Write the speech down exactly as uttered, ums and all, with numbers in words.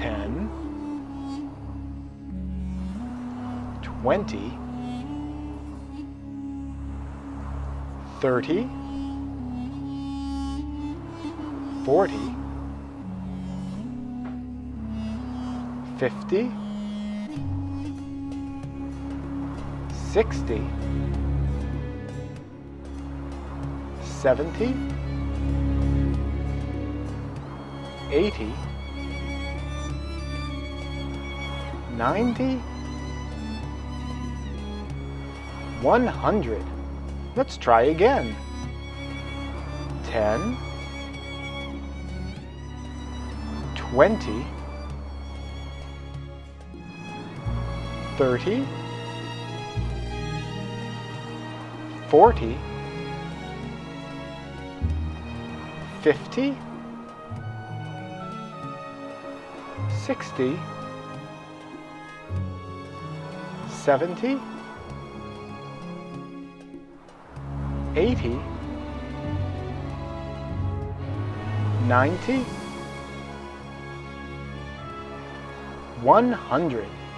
ten, twenty, thirty, forty, fifty, sixty, seventy, eighty, ninety, one hundred. Let's try again. ten, twenty, thirty, forty, fifty, sixty, seventy, eighty, ninety, one hundred.